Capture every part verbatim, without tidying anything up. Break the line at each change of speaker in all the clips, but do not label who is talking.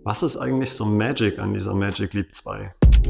Was ist eigentlich so Magic an dieser Magic Leap zwei?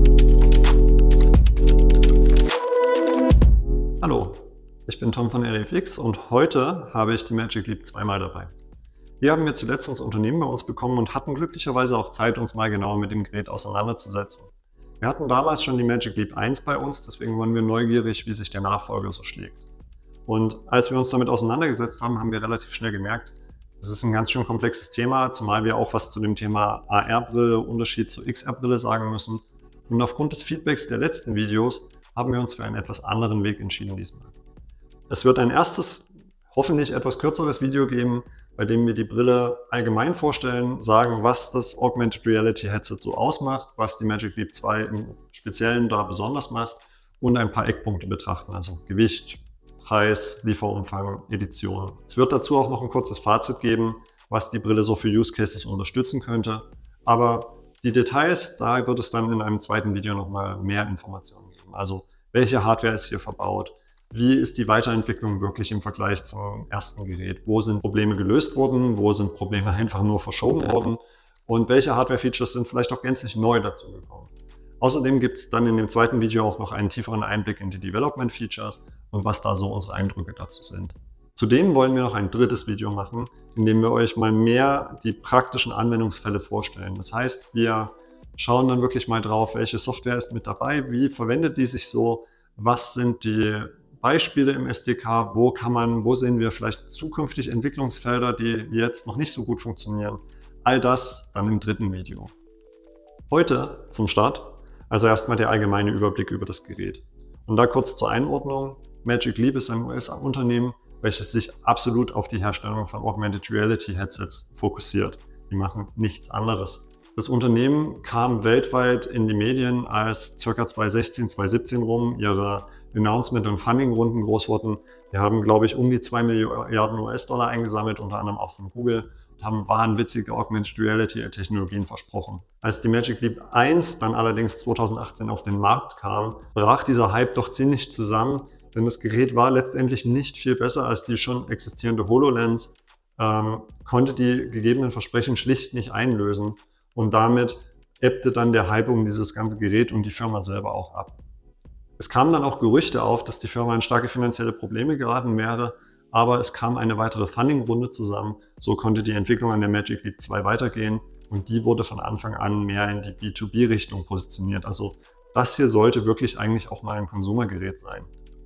Hallo, ich bin Tom von L F X und heute habe ich die Magic Leap zwei mal dabei. Hier haben wir zuletzt ins Unternehmen bei uns bekommen und hatten glücklicherweise auch Zeit, uns mal genauer mit dem Gerät auseinanderzusetzen. Wir hatten damals schon die Magic Leap eins bei uns, deswegen waren wir neugierig, wie sich der Nachfolger so schlägt. Und als wir uns damit auseinandergesetzt haben, haben wir relativ schnell gemerkt, das ist ein ganz schön komplexes Thema, zumal wir auch was zu dem Thema A R-Brille, Unterschied zur X R-Brille sagen müssen. Und aufgrund des Feedbacks der letzten Videos haben wir uns für einen etwas anderen Weg entschieden diesmal. Es wird ein erstes, hoffentlich etwas kürzeres Video geben, bei dem wir die Brille allgemein vorstellen, sagen, was das Augmented Reality Headset so ausmacht, was die Magic Leap zwei im Speziellen da besonders macht und ein paar Eckpunkte betrachten, also Gewicht, Preis, Lieferumfang, Edition. Es wird dazu auch noch ein kurzes Fazit geben, was die Brille so für Use Cases unterstützen könnte. Aber die Details, da wird es dann in einem zweiten Video nochmal mehr Informationen geben. Also welche Hardware ist hier verbaut, wie ist die Weiterentwicklung wirklich im Vergleich zum ersten Gerät, wo sind Probleme gelöst worden, wo sind Probleme einfach nur verschoben worden und welche Hardware-Features sind vielleicht auch gänzlich neu dazu gekommen. Außerdem gibt es dann in dem zweiten Video auch noch einen tieferen Einblick in die Development Features und was da so unsere Eindrücke dazu sind. Zudem wollen wir noch ein drittes Video machen, in dem wir euch mal mehr die praktischen Anwendungsfälle vorstellen. Das heißt, wir schauen dann wirklich mal drauf, welche Software ist mit dabei, wie verwendet die sich so, was sind die Beispiele im S D K, wo kann man, wo sehen wir vielleicht zukünftig Entwicklungsfelder, die jetzt noch nicht so gut funktionieren. All das dann im dritten Video. Heute zum Start also erstmal der allgemeine Überblick über das Gerät. Und da kurz zur Einordnung. Magic Leap ist ein U S-Unternehmen, welches sich absolut auf die Herstellung von Augmented Reality Headsets fokussiert. Die machen nichts anderes. Das Unternehmen kam weltweit in die Medien, als ca. zwanzig sechzehn, zwanzig siebzehn rum ihre Announcement- und Funding-Runden groß wurden. Wir haben, glaube ich, um die zwei Milliarden U S-Dollar eingesammelt, unter anderem auch von Google. Haben wahnwitzige Augmented Reality Technologien versprochen. Als die Magic Leap eins dann allerdings zweitausendachtzehn auf den Markt kam, brach dieser Hype doch ziemlich zusammen, denn das Gerät war letztendlich nicht viel besser als die schon existierende HoloLens, ähm, konnte die gegebenen Versprechen schlicht nicht einlösen und damit ebbte dann der Hype um dieses ganze Gerät und die Firma selber auch ab. Es kamen dann auch Gerüchte auf, dass die Firma in starke finanzielle Probleme geraten wäre, aber es kam eine weitere Funding-Runde zusammen, so konnte die Entwicklung an der Magic Leap zwei weitergehen und die wurde von Anfang an mehr in die B zwei B-Richtung positioniert. Also das hier sollte wirklich eigentlich auch mal ein Konsumergerät sein.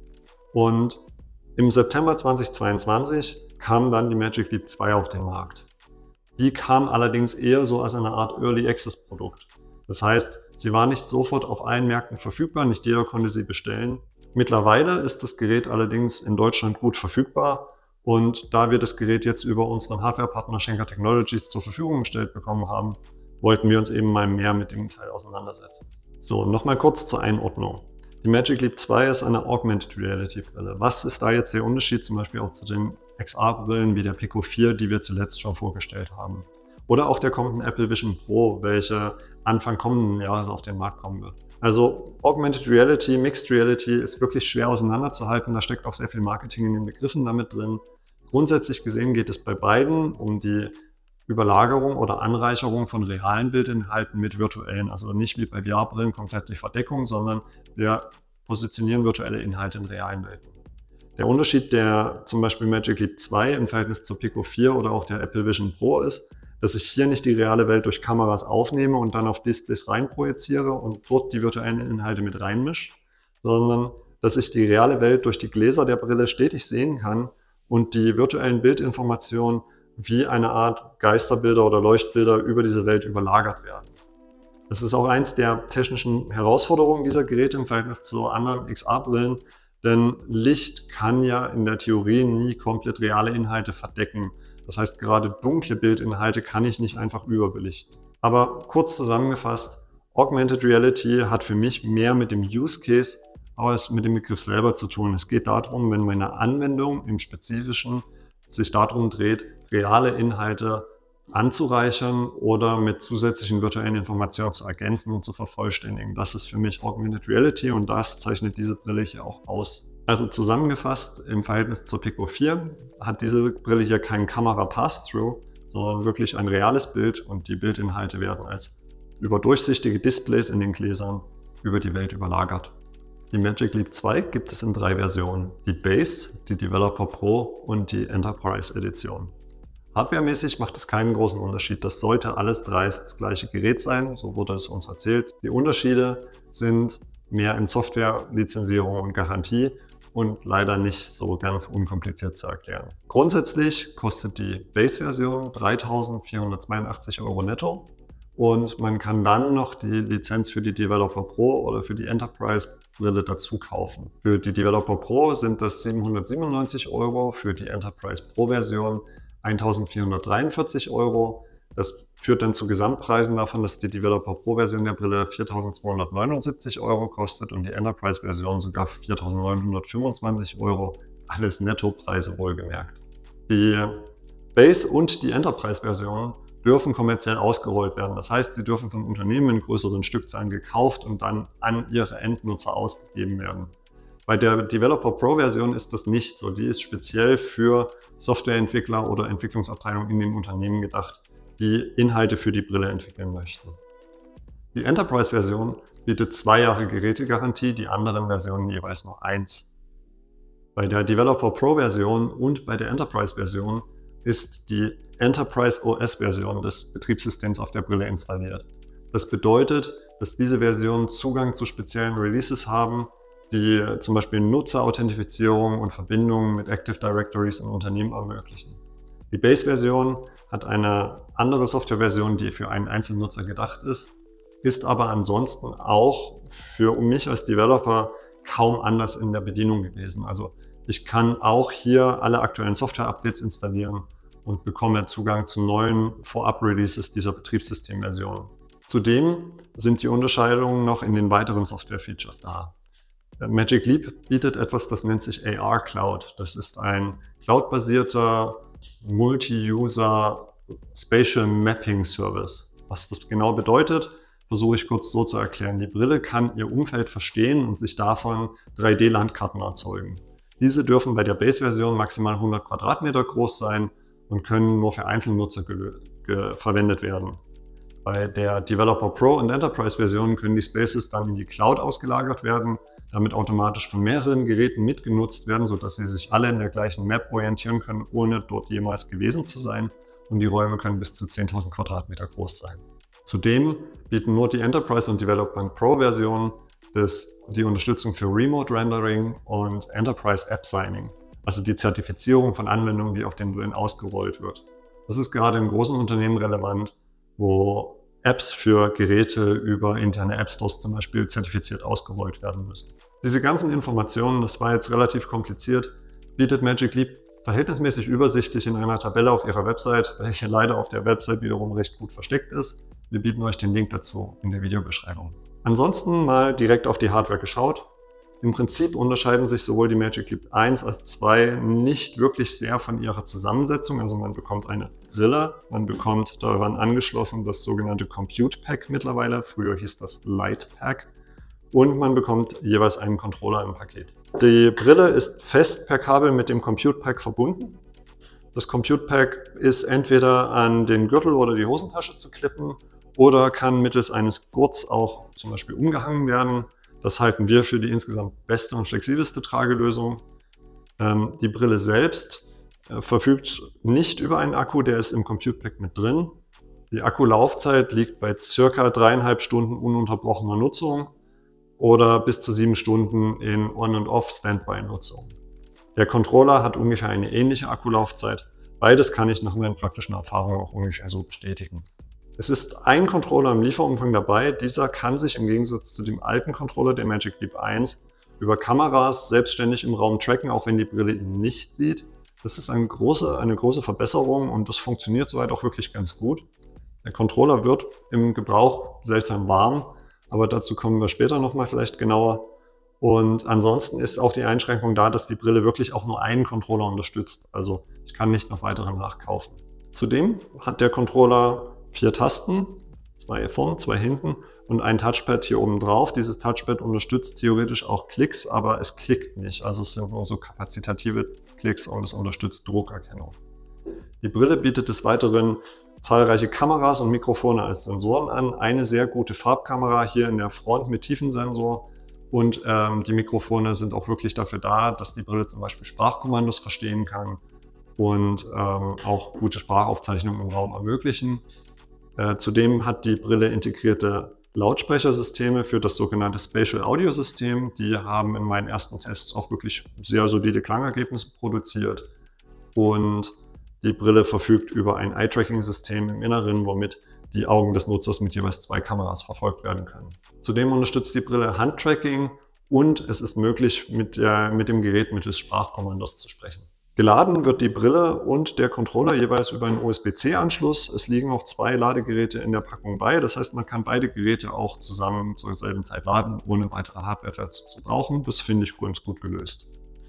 Und im September zweitausendzweiundzwanzig kam dann die Magic Leap zwei auf den Markt. Die kam allerdings eher so als eine Art Early Access Produkt. Das heißt, sie war nicht sofort auf allen Märkten verfügbar, nicht jeder konnte sie bestellen. Mittlerweile ist das Gerät allerdings in Deutschland gut verfügbar und da wir das Gerät jetzt über unseren Hardwarepartner Schenker Technologies zur Verfügung gestellt bekommen haben, wollten wir uns eben mal mehr mit dem Teil auseinandersetzen. So, nochmal kurz zur Einordnung. Die Magic Leap zwei ist eine Augmented Reality Brille. Was ist da jetzt der Unterschied zum Beispiel auch zu den X R-Brillen wie der Pico vier, die wir zuletzt schon vorgestellt haben? Oder auch der kommenden Apple Vision Pro, welche Anfang kommenden Jahres auf den Markt kommen wird. Also Augmented Reality, Mixed Reality ist wirklich schwer auseinanderzuhalten. Da steckt auch sehr viel Marketing in den Begriffen damit drin. Grundsätzlich gesehen geht es bei beiden um die Überlagerung oder Anreicherung von realen Bildinhalten mit virtuellen. Also nicht wie bei V R-Brillen komplett die Verdeckung, sondern wir positionieren virtuelle Inhalte in realen Welten. Der Unterschied der zum Beispiel Magic Leap zwei im Verhältnis zur Pico vier oder auch der Apple Vision Pro ist, dass ich hier nicht die reale Welt durch Kameras aufnehme und dann auf Displays reinprojiziere und dort die virtuellen Inhalte mit reinmische, sondern dass ich die reale Welt durch die Gläser der Brille stetig sehen kann und die virtuellen Bildinformationen wie eine Art Geisterbilder oder Leuchtbilder über diese Welt überlagert werden. Das ist auch eins der technischen Herausforderungen dieser Geräte im Verhältnis zu anderen X R-Brillen, denn Licht kann ja in der Theorie nie komplett reale Inhalte verdecken. Das heißt, gerade dunkle Bildinhalte kann ich nicht einfach überbelichten. Aber kurz zusammengefasst, Augmented Reality hat für mich mehr mit dem Use Case als mit dem Begriff selber zu tun. Es geht darum, wenn meine Anwendung im Spezifischen sich darum dreht, reale Inhalte anzureichern oder mit zusätzlichen virtuellen Informationen zu ergänzen und zu vervollständigen. Das ist für mich Augmented Reality und das zeichnet diese Brille hier auch aus. Also zusammengefasst, im Verhältnis zur Pico vier hat diese Brille hier keinen Kamera Pass-Through, sondern wirklich ein reales Bild und die Bildinhalte werden als über durchsichtige Displays in den Gläsern über die Welt überlagert. Die Magic Leap zwei gibt es in drei Versionen: die Base, die Developer Pro und die Enterprise Edition. Hardwaremäßig macht es keinen großen Unterschied. Das sollte alles drei das gleiche Gerät sein, so wurde es uns erzählt. Die Unterschiede sind mehr in Software-Lizenzierung und Garantie und leider nicht so ganz unkompliziert zu erklären. Grundsätzlich kostet die Base-Version dreitausendvierhundertzweiundachtzig Euro netto und man kann dann noch die Lizenz für die Developer Pro oder für die Enterprise Brille dazu kaufen. Für die Developer Pro sind das siebenhundertsiebenundneunzig Euro, für die Enterprise Pro Version eintausendvierhundertdreiundvierzig Euro. Das führt dann zu Gesamtpreisen davon, dass die Developer Pro Version der Brille viertausendzweihundertneunundsiebzig Euro kostet und die Enterprise Version sogar viertausendneunhundertfünfundzwanzig Euro. Alles Nettopreise wohlgemerkt. Die Base und die Enterprise Version dürfen kommerziell ausgerollt werden. Das heißt, sie dürfen von Unternehmen in größeren Stückzahlen gekauft und dann an ihre Endnutzer ausgegeben werden. Bei der Developer Pro Version ist das nicht so. Die ist speziell für Softwareentwickler oder Entwicklungsabteilungen in den Unternehmen gedacht, die Inhalte für die Brille entwickeln möchten. Die Enterprise Version bietet zwei Jahre Gerätegarantie, die anderen Versionen jeweils nur eins. Bei der Developer Pro Version und bei der Enterprise Version ist die Enterprise O S Version des Betriebssystems auf der Brille installiert. Das bedeutet, dass diese Versionen Zugang zu speziellen Releases haben, die zum Beispiel Nutzerauthentifizierung und Verbindungen mit Active Directories in Unternehmen ermöglichen. Die Base-Version hat eine andere Softwareversion, die für einen Einzelnutzer gedacht ist, ist aber ansonsten auch für mich als Developer kaum anders in der Bedienung gewesen. Also ich kann auch hier alle aktuellen Software-Updates installieren und bekomme Zugang zu neuen Vorab-Releases dieser Betriebssystemversion. Zudem sind die Unterscheidungen noch in den weiteren Software-Features da. Magic Leap bietet etwas, das nennt sich A R Cloud. Das ist ein cloud-basierter Multi-User Spatial Mapping Service. Was das genau bedeutet, versuche ich kurz so zu erklären. Die Brille kann ihr Umfeld verstehen und sich davon drei D Landkarten erzeugen. Diese dürfen bei der Base-Version maximal hundert Quadratmeter groß sein und können nur für Einzelnutzer verwendet werden. Bei der Developer Pro und Enterprise Version können die Spaces dann in die Cloud ausgelagert werden, damit automatisch von mehreren Geräten mitgenutzt werden, sodass sie sich alle in der gleichen Map orientieren können, ohne dort jemals gewesen zu sein. Und die Räume können bis zu zehntausend Quadratmeter groß sein. Zudem bieten nur die Enterprise und Developer Pro Versionen die Unterstützung für Remote Rendering und Enterprise App Signing, also die Zertifizierung von Anwendungen, die auf den Brillen ausgerollt wird. Das ist gerade in großen Unternehmen relevant, wo Apps für Geräte über interne App Stores zum Beispiel zertifiziert ausgerollt werden müssen. Diese ganzen Informationen, das war jetzt relativ kompliziert, bietet Magic Leap verhältnismäßig übersichtlich in einer Tabelle auf ihrer Website, welche leider auf der Website wiederum recht gut versteckt ist. Wir bieten euch den Link dazu in der Videobeschreibung. Ansonsten mal direkt auf die Hardware geschaut. Im Prinzip unterscheiden sich sowohl die Magic Leap eins als zwei nicht wirklich sehr von ihrer Zusammensetzung. Also man bekommt eine Brille, man bekommt daran angeschlossen das sogenannte Compute Pack mittlerweile, früher hieß das Light Pack, und man bekommt jeweils einen Controller im Paket. Die Brille ist fest per Kabel mit dem Compute Pack verbunden. Das Compute Pack ist entweder an den Gürtel oder die Hosentasche zu klippen oder kann mittels eines Gurts auch zum Beispiel umgehangen werden. Das halten wir für die insgesamt beste und flexibelste Tragelösung. Ähm, die Brille selbst äh, verfügt nicht über einen Akku, der ist im Compute Pack mit drin. Die Akkulaufzeit liegt bei circa dreieinhalb Stunden ununterbrochener Nutzung oder bis zu sieben Stunden in On- und Off-Standby-Nutzung. Der Controller hat ungefähr eine ähnliche Akkulaufzeit. Beides kann ich nach meinen praktischen Erfahrungen auch ungefähr so bestätigen. Es ist ein Controller im Lieferumfang dabei. Dieser kann sich im Gegensatz zu dem alten Controller der Magic Leap eins über Kameras selbstständig im Raum tracken, auch wenn die Brille ihn nicht sieht. Das ist eine große, eine große Verbesserung und das funktioniert soweit auch wirklich ganz gut. Der Controller wird im Gebrauch seltsam warm, aber dazu kommen wir später nochmal vielleicht genauer. Und ansonsten ist auch die Einschränkung da, dass die Brille wirklich auch nur einen Controller unterstützt. Also ich kann nicht noch weitere nachkaufen. Zudem hat der Controller vier Tasten, zwei vorn, zwei hinten und ein Touchpad hier oben drauf. Dieses Touchpad unterstützt theoretisch auch Klicks, aber es klickt nicht. Also es sind nur so kapazitative Klicks und es unterstützt Druckerkennung. Die Brille bietet des Weiteren zahlreiche Kameras und Mikrofone als Sensoren an, eine sehr gute Farbkamera hier in der Front mit Tiefensensor und ähm, die Mikrofone sind auch wirklich dafür da, dass die Brille zum Beispiel Sprachkommandos verstehen kann und ähm, auch gute Sprachaufzeichnungen im Raum ermöglichen. Äh, zudem hat die Brille integrierte Lautsprechersysteme für das sogenannte Spatial Audio System. Die haben in meinen ersten Tests auch wirklich sehr solide Klangergebnisse produziert. Und die Brille verfügt über ein Eye-Tracking-System im Inneren, womit die Augen des Nutzers mit jeweils zwei Kameras verfolgt werden können. Zudem unterstützt die Brille Handtracking und es ist möglich, mit, der, mit dem Gerät mittels Sprachkommandos zu sprechen. Geladen wird die Brille und der Controller jeweils über einen U S B C Anschluss. Es liegen auch zwei Ladegeräte in der Packung bei. Das heißt, man kann beide Geräte auch zusammen zur selben Zeit laden, ohne weitere Hardware dazu zu brauchen. Das finde ich ganz gut gelöst.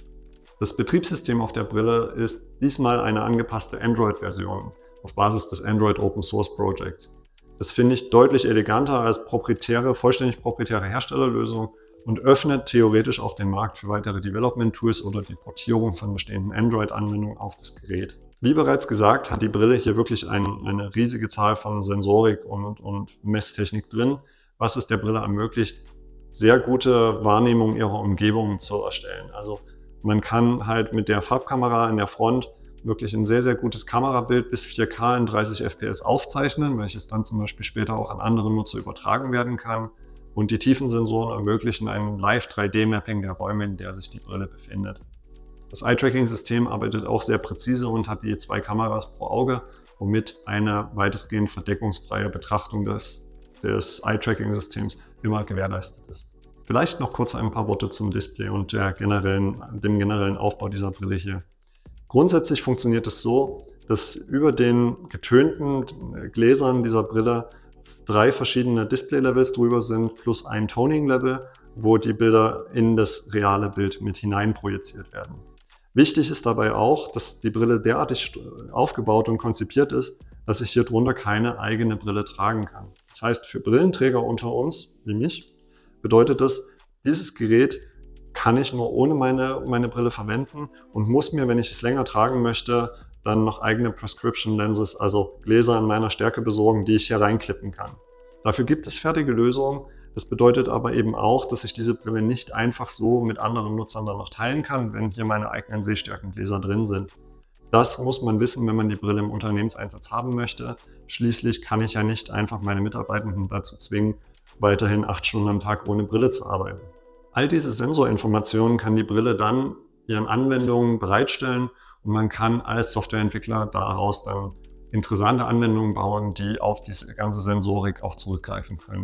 Das Betriebssystem auf der Brille ist diesmal eine angepasste Android-Version auf Basis des Android Open Source Projects. Das finde ich deutlich eleganter als proprietäre, vollständig proprietäre Herstellerlösung und öffnet theoretisch auch den Markt für weitere Development Tools oder die Portierung von bestehenden Android-Anwendungen auf das Gerät. Wie bereits gesagt, hat die Brille hier wirklich ein, eine riesige Zahl von Sensorik und, und Messtechnik drin, was es der Brille ermöglicht, sehr gute Wahrnehmung ihrer Umgebung zu erstellen. Also man kann halt mit der Farbkamera in der Front wirklich ein sehr, sehr gutes Kamerabild bis vier K in dreißig F P S aufzeichnen, welches dann zum Beispiel später auch an andere Nutzer übertragen werden kann. Und die Tiefensensoren ermöglichen ein Live drei D Mapping der Räume, in der sich die Brille befindet. Das Eye-Tracking-System arbeitet auch sehr präzise und hat je zwei Kameras pro Auge, womit eine weitestgehend verdeckungsfreie Betrachtung des, des Eye-Tracking-Systems immer gewährleistet ist. Vielleicht noch kurz ein paar Worte zum Display und der generellen, dem generellen Aufbau dieser Brille hier. Grundsätzlich funktioniert es so, dass über den getönten Gläsern dieser Brille drei verschiedene Display-Levels drüber sind, plus ein Toning-Level, wo die Bilder in das reale Bild mit hinein projiziert werden. Wichtig ist dabei auch, dass die Brille derartig aufgebaut und konzipiert ist, dass ich hier drunter keine eigene Brille tragen kann. Das heißt, für Brillenträger unter uns, wie mich, bedeutet das, dieses Gerät kann ich nur ohne meine, meine Brille verwenden und muss mir, wenn ich es länger tragen möchte, dann noch eigene Prescription Lenses, also Gläser in meiner Stärke besorgen, die ich hier reinklippen kann. Dafür gibt es fertige Lösungen. Das bedeutet aber eben auch, dass ich diese Brille nicht einfach so mit anderen Nutzern dann noch teilen kann, wenn hier meine eigenen Sehstärkengläser drin sind. Das muss man wissen, wenn man die Brille im Unternehmenseinsatz haben möchte. Schließlich kann ich ja nicht einfach meine Mitarbeitenden dazu zwingen, weiterhin acht Stunden am Tag ohne Brille zu arbeiten. All diese Sensorinformationen kann die Brille dann ihren Anwendungen bereitstellen und man kann als Softwareentwickler daraus dann interessante Anwendungen bauen, die auf diese ganze Sensorik auch zurückgreifen können.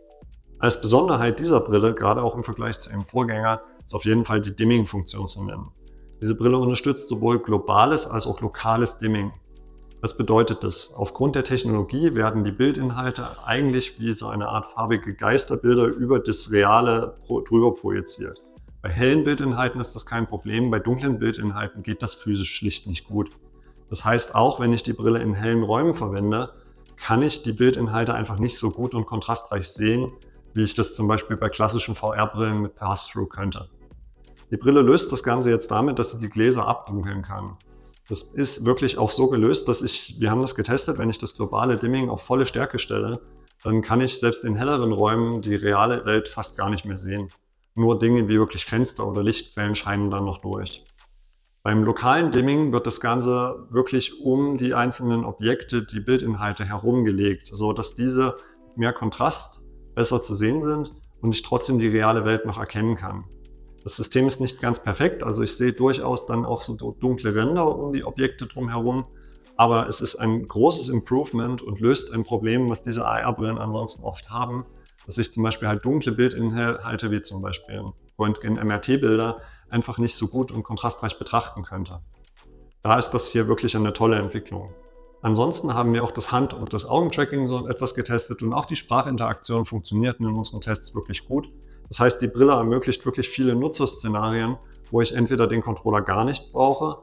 Als Besonderheit dieser Brille, gerade auch im Vergleich zu ihrem Vorgänger, ist auf jeden Fall die Dimming-Funktion zu nennen. Diese Brille unterstützt sowohl globales als auch lokales Dimming. Was bedeutet das? Aufgrund der Technologie werden die Bildinhalte eigentlich wie so eine Art farbige Geisterbilder über das Reale drüber projiziert. Bei hellen Bildinhalten ist das kein Problem, bei dunklen Bildinhalten geht das physisch schlicht nicht gut. Das heißt, auch wenn ich die Brille in hellen Räumen verwende, kann ich die Bildinhalte einfach nicht so gut und kontrastreich sehen, wie ich das zum Beispiel bei klassischen V R-Brillen mit Pass-Through könnte. Die Brille löst das Ganze jetzt damit, dass sie die Gläser abdunkeln kann. Das ist wirklich auch so gelöst, dass ich, wir haben das getestet, wenn ich das globale Dimming auf volle Stärke stelle, dann kann ich selbst in helleren Räumen die reale Welt fast gar nicht mehr sehen. Nur Dinge wie wirklich Fenster oder Lichtquellen scheinen dann noch durch. Beim lokalen Dimming wird das Ganze wirklich um die einzelnen Objekte, die Bildinhalte herumgelegt, so dass diese mehr Kontrast besser zu sehen sind und ich trotzdem die reale Welt noch erkennen kann. Das System ist nicht ganz perfekt, also ich sehe durchaus dann auch so dunkle Ränder um die Objekte drumherum, aber es ist ein großes Improvement und löst ein Problem, was diese A R-Brillen ansonsten oft haben, dass ich zum Beispiel halt dunkle Bildinhalte wie zum Beispiel Röntgen-M R T-Bilder einfach nicht so gut und kontrastreich betrachten könnte. Da ist das hier wirklich eine tolle Entwicklung. Ansonsten haben wir auch das Hand- und das Augentracking so etwas getestet und auch die Sprachinteraktion funktionierten in unseren Tests wirklich gut. Das heißt, die Brille ermöglicht wirklich viele Nutzerszenarien, wo ich entweder den Controller gar nicht brauche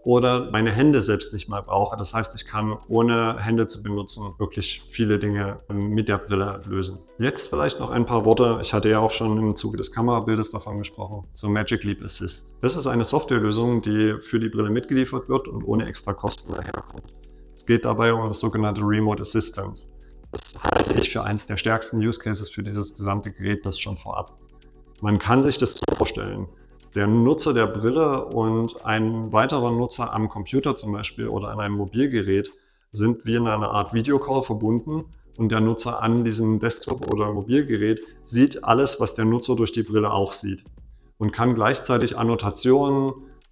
oder meine Hände selbst nicht mal brauche. Das heißt, ich kann ohne Hände zu benutzen wirklich viele Dinge mit der Brille lösen. Jetzt vielleicht noch ein paar Worte, ich hatte ja auch schon im Zuge des Kamerabildes davon gesprochen, zur Magic Leap Assist. Das ist eine Softwarelösung, die für die Brille mitgeliefert wird und ohne extra Kosten daherkommt. Es geht dabei um das sogenannte Remote Assistance. Das halte ich für eines der stärksten Use Cases für dieses gesamte Gerät, das schon vorab. Man kann sich das so vorstellen. Der Nutzer der Brille und ein weiterer Nutzer am Computer zum Beispiel oder an einem Mobilgerät sind wie in einer Art Videocall verbunden und der Nutzer an diesem Desktop oder Mobilgerät sieht alles, was der Nutzer durch die Brille auch sieht und kann gleichzeitig Annotationen,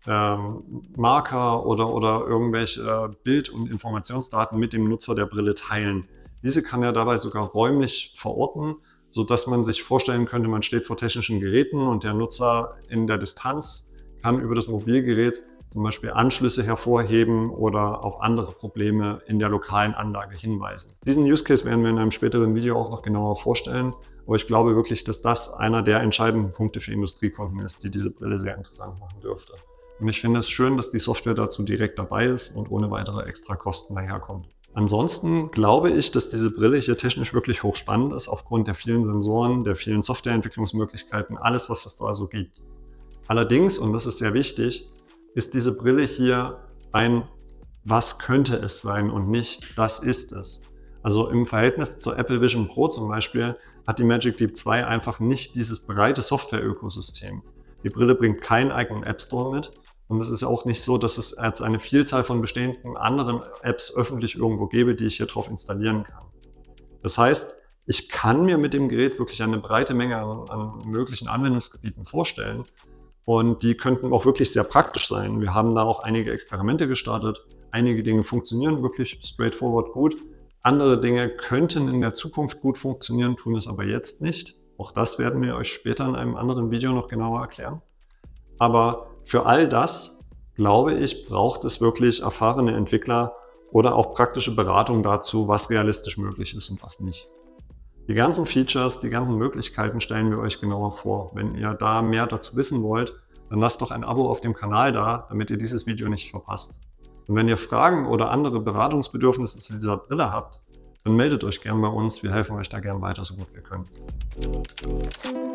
ähm, Marker oder, oder irgendwelche äh, Bild- und Informationsdaten mit dem Nutzer der Brille teilen. Diese kann er dabei sogar räumlich verorten, sodass man sich vorstellen könnte, man steht vor technischen Geräten und der Nutzer in der Distanz kann über das Mobilgerät zum Beispiel Anschlüsse hervorheben oder auf andere Probleme in der lokalen Anlage hinweisen. Diesen Use Case werden wir in einem späteren Video auch noch genauer vorstellen, aber ich glaube wirklich, dass das einer der entscheidenden Punkte für Industriekunden ist, die diese Brille sehr interessant machen dürfte. Und ich finde es schön, dass die Software dazu direkt dabei ist und ohne weitere extra Kosten daherkommt. Ansonsten glaube ich, dass diese Brille hier technisch wirklich hochspannend ist, aufgrund der vielen Sensoren, der vielen Softwareentwicklungsmöglichkeiten, alles, was es da so gibt. Allerdings, und das ist sehr wichtig, ist diese Brille hier ein "Was könnte es sein" und nicht "Das ist es". Also im Verhältnis zur Apple Vision Pro zum Beispiel hat die Magic Leap zwei einfach nicht dieses breite Software-Ökosystem. Die Brille bringt keinen eigenen App Store mit. Und es ist auch nicht so, dass es jetzt eine Vielzahl von bestehenden anderen Apps öffentlich irgendwo gäbe, die ich hier drauf installieren kann. Das heißt, ich kann mir mit dem Gerät wirklich eine breite Menge an, an möglichen Anwendungsgebieten vorstellen und die könnten auch wirklich sehr praktisch sein. Wir haben da auch einige Experimente gestartet. Einige Dinge funktionieren wirklich straightforward gut. Andere Dinge könnten in der Zukunft gut funktionieren, tun es aber jetzt nicht. Auch das werden wir euch später in einem anderen Video noch genauer erklären. Aber für all das, glaube ich, braucht es wirklich erfahrene Entwickler oder auch praktische Beratung dazu, was realistisch möglich ist und was nicht. Die ganzen Features, die ganzen Möglichkeiten stellen wir euch genauer vor. Wenn ihr da mehr dazu wissen wollt, dann lasst doch ein Abo auf dem Kanal da, damit ihr dieses Video nicht verpasst. Und wenn ihr Fragen oder andere Beratungsbedürfnisse zu dieser Brille habt, dann meldet euch gern bei uns. Wir helfen euch da gern weiter, so gut wir können.